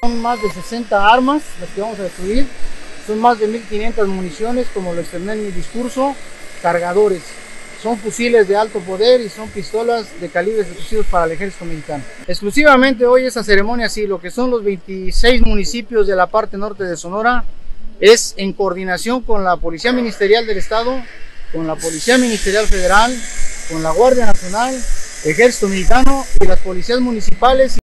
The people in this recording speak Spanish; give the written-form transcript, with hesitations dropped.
Son más de 60 armas las que vamos a destruir, son más de 1500 municiones, como lo externé en mi discurso, cargadores, son fusiles de alto poder y son pistolas de calibres exclusivos para el ejército mexicano. Exclusivamente hoy esa ceremonia, sí, lo que son los 26 municipios de la parte norte de Sonora, es en coordinación con la Policía Ministerial del Estado, con la Policía Ministerial Federal, con la Guardia Nacional, Ejército Mexicano y las policías municipales.